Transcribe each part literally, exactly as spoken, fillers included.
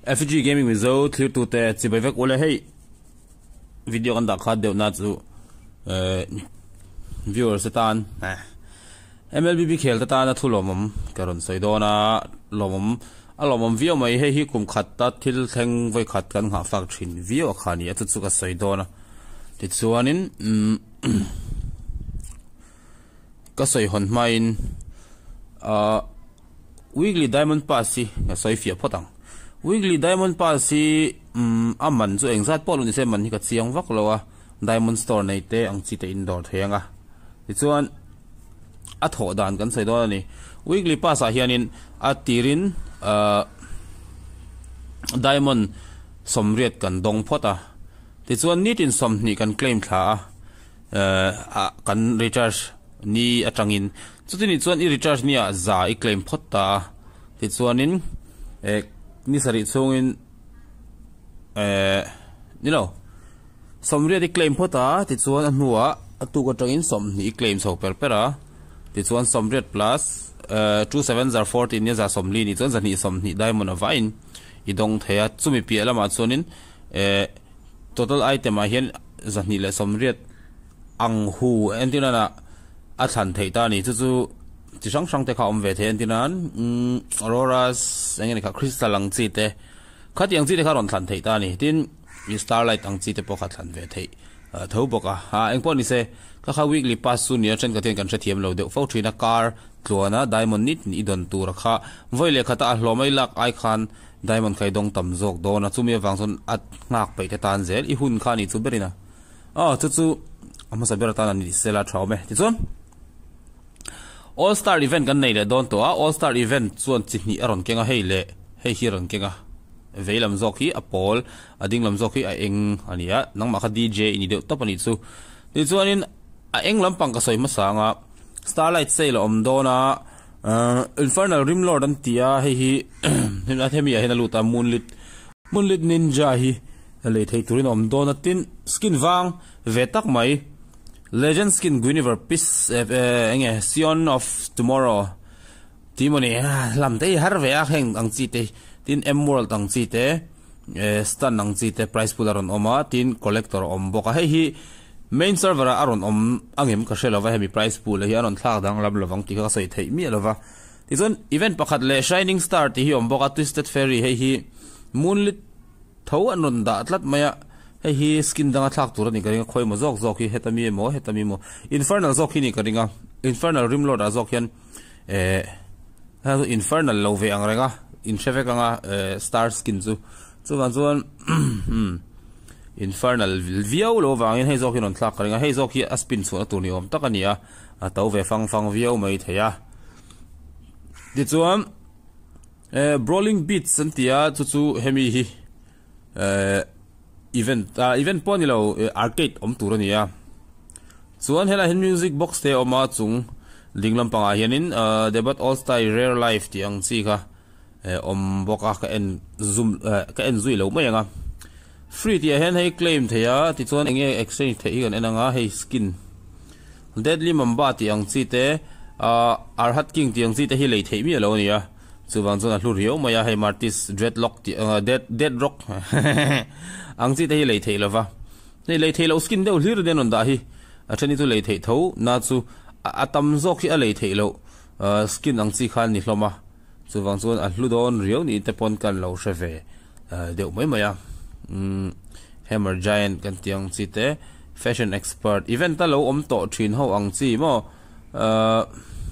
F G Gaming with zo clear to te chi bai vek ole hey video kan da kha deu na chu eh viewers tan M L B B khel ta ta na thulomam karon soidona lomam alomam view mai he hi kum khat ta thil theng voi khat kan ha fak thin view khani atu chu ka soidona ti chuanin ka soi hon main a weekly diamond pass si ka soi fia photang weekly diamond pass si um aman chu engzat pol ni se man hi ka chiang vak lowa diamond store nei te ang chi te indoor thenga ti chuan a tho dan kan sei do ni weekly pass a hianin a tirin uh diamond somriat kan dong phota ti chuan nit in som ni kan claim thla uh kan recharge ni atangin chutini chuan I recharge ni a za I claim phota ti chuanin eh ni sari chungin eh you know somriat I claim phota ti chuan a hnuwa atu ko tangin som ni claim so per pera ti chuan somriat plus uh two seven zero fourteen ni za somli ni chuan zani som ni diamond of vain I dong thea chumi pi lama chuanin eh total item a hian zani le somriat ang hu entina na a than theita ni chu chu ti sang sang te kha om ve the entinan um auroras engeni kha crystal ang chi te khati ang chi te kha ron than theita ni tin starlight ang chi te po kha than ve thei tho boka ha engpon ni se ka kha weekly pass su ni chen ka ten kan thathiam lo de fo thina car tluana diamond nit ni don tur kha voile khata a hlomai lak ai khan diamond khai dong tam jok do na chumi wangson at ngak pe te tan zel I hun kha ni chu berina ah chu chu ama sabera tan ni sela thau me ti chon all star event kan nei le don to a all star event chuan chi ni aron kenga hei le hei hi ron kenga veilam zoki a pol ading lam zoki a eng ania nangma kha D J ni de topani chu ti chuanin a eng lampang ka soi ma sanga starlight sale om dona uh infernal rimlord an tia hei hi hina themia hina luta moonlit moonlit ninja hi le thei turin om dona tin skin wang vetak mai legend skin guinevere piece enge sion of tomorrow timoni lam te har ve a heng ang chi te tin emerald ang chi te stan ang chi te price pool aron oma tin collector om boka hei hi main server aron om angem ka shela wa hemi price pool hi aron thak dang lam lawang ti ka sei thei mi lova ti zon event pakhat le shining star ti hi om boka twisted fairy hei hi moonlit tho anon da atlat maya hei hi skin danga thak tur ni karinga khoi mo zok zok hi hetami mo hetami mo infernal zok hi ni karinga infernal rimlord azok hian eh ha infernal love ang renga in cheve kanga star skin chu chu wan chuan infernal view lo wangin hei zok hi non thlak karinga hei zok hi a spin chu tur ni om takania a tau ve fang fang view mai theya di chuan eh brawling beats antia chu chu hemi hi eh event uh, event ponilo uh, arcade om turania chuan hela hin music box te oma chung linglam panga hianin uh, debat all star rare life ti ang chi kha uh, om boka ka en zoom uh, ka en zui lo mai anga free ti hen hei claim theya ti chuan enge exchange thei gan enanga hei skin deadly mamba ti ang chi te uh, arhat king ti ang chi te hi lei thei mi lo nia chuwang chuan a hlu riau maya hei martis dreadlock ti uh, dead dead rock ang chi te hi lei thei lova nei lei thei lo skin deuh hlir den on da hi a thani tu lei thei tho na chu atam zok hi a lei thei lo skin ang chi khan ni hloma chuwang chuan a hlu don riau ni te pon kan lo sheve deuh mai maya um hammer giant kan tiang chi te fashion expert event ta lo om to thin ho ang chi mo uh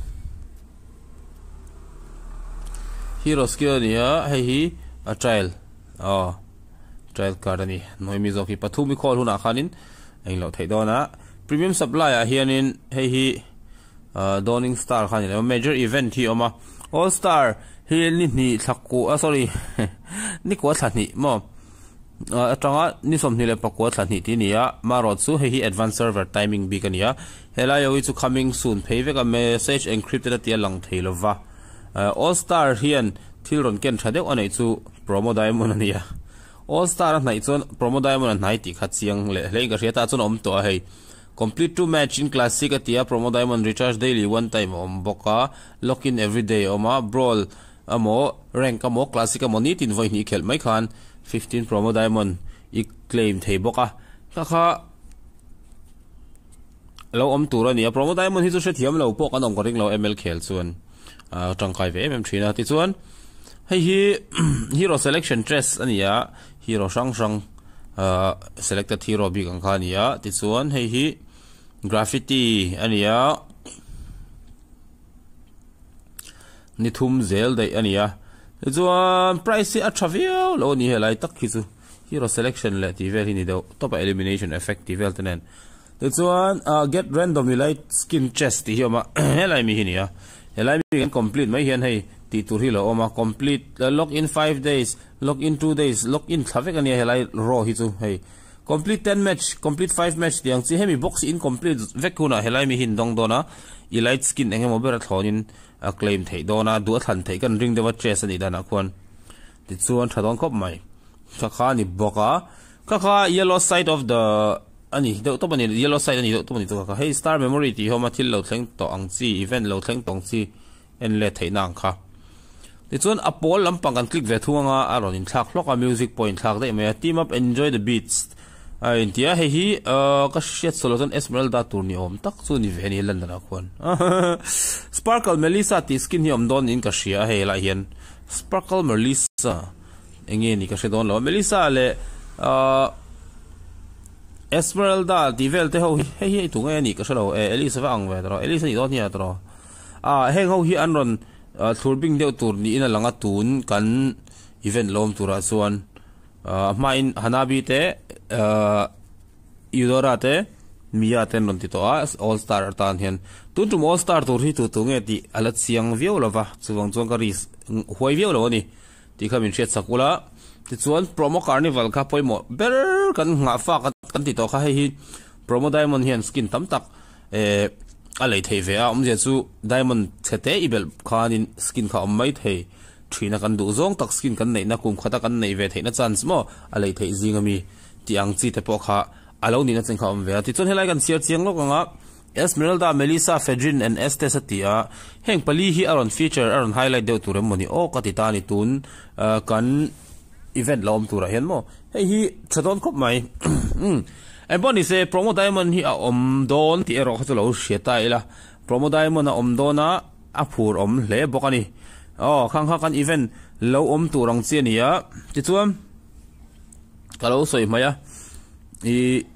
hero skill ni ha hei hi a trial oh trial card ani noimi zoki pathumi khol huna khanin englo theidona premium supply a hianin hei hi dawning star khanin major event hi oma all star hi ni ni thakku a sorry ni ko thani mo atanga ni somni le pakwa thani ti nia marot su hei hi advanced server timing bikania hela yo chu coming soon pheveka message encrypted at lang theilova all star hian thilron ken thadeu anei chu promo diamond ania all star nai chon promo diamond nai ti kha chiang le le ga riata chon om to hei complete two match in classic atia promo diamond recharge daily one time om boka lock in every day oma brawl amo rank amo classic amo ni tin voi ni khel mai khan fifteen promo diamond i claim thei boka kha kha lo om tura ni promo diamond hi chu se thiam lo po kanom ko ring lo ml khel chuan a tangkai ve mm thina ti chuan hei hi hero selection dress ania hero sang sang uh selected hero big ang khania ti chuan hei hi graffiti ania ni thum zel dai ania chuan price a travel lo ni helai tak khi chu hero selection le ti vel hi ni do top elimination effect ti vel tenen chuan uh get randomly light skin chest ti hiama helai mi hi ni a helai mi kan complete mai hian hei ti tur hi lo oma complete uh, log in five days log in two days log in thavek ania helai ro hi chu hei complete ten match complete five match tiang chi hemi box incomplete vekuna helai mi hin dong dona elite skin engemo bera thlonin a claim thei dona du than thei kan ring dewa chest ani dana khon ti chuan thadon khop mai kha kha ni boka kha kha yellow side of the ani do to bani yellow side ani do to bani to kha hey star memory ti homa thil lo thleng to ang chi event lo thleng tong chi en le thei nang kha ti chuan a pol lampang kan click ve thuanga aron in thak hlok a music point thak dei me team up enjoy the beats a intia he hi ka shet solution esmeralda tour ni om tak chu ni ve ni lan na khon sparkle melissa ti skin hi om don in ka shia he la hian sparkle melissa enge ni ka she don lo melissa le esmeralda ti vel te ho he hi tu nge ni ka shalo e elisa va ang ve dro elisa ni don hi atro a heng ho hi anron thurbing deu tur ni in langa tun kan event lom tura chuan main hanabi te Eudora te Mia ten non tito a all star tan hian tun tum all star tur hi tu tu nge ti alat siang vio lova chuwang chuang ka ris huai vio lo ni ti khamin shet sakula ti chuan promo carnival ka poimo ber kan nga fa kan ti to kha hi promo diamond hian skin tam tak e a lei thei ve a um je chu diamond chete ibel khanin skin kha om mai thei thina kan du zong tak skin kan nei na kum khata kan nei ve thei na chance mo a lei thei zingami tiang chi te pokha alo ni na chengkha om ve ti chon helai kan share chiang lokanga esmeralda melissa fedrin and este satia heng pali hi aron feature aron highlight deu turem moni o katitani tun kan event lom tura hen mo hei hi chadon khop mai em boni se promo diamond hi a om don ti ero khalo sheta ila promo diamond a om dona a phur om hle bokani oh khang kha kan event lo om turang chiania ti chuam kalau soi maya i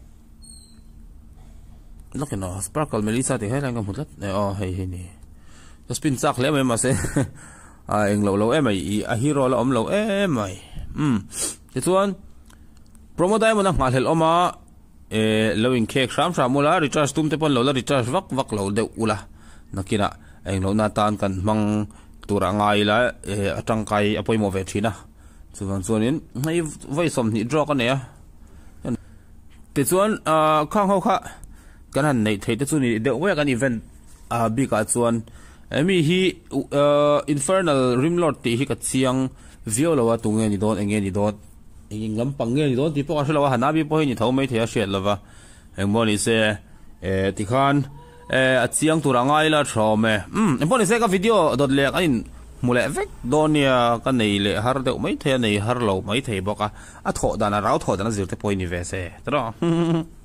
lokino sparkle melissa ti helang kam hutlat oh hei hei ni to spin sak le mai ma se a eng lo lo em ai a hero lo om lo em ai um ti chuan promo diamond a ngal hel oma e lowing cake sham sham mula recharge tum te pon lo la recharge vak vak lo de ula nakina eng lo na tan kan mang tura ngai la e atangkai apoi mo ve thina chuan chuanin hei vai som ni draw ka ne a ti chuan a khang ho kha kan han nei thei te chu ni de we kan event a bi ka chuan emi hi infernal rimlord ti hi ka chiang violo wa tunge ni don enge ni don engin lampang nge ni don ti po ka shalawa hanabi po hi ni thau mai thea shet lova engmo ni se e ti khan e a chiang turangai la thome um engmo ni se ka video dot lek anin mule vek donia ka nei le har de mai the nei har lo mai thei boka a tho dana rau tho dana zirte point ni ve se tro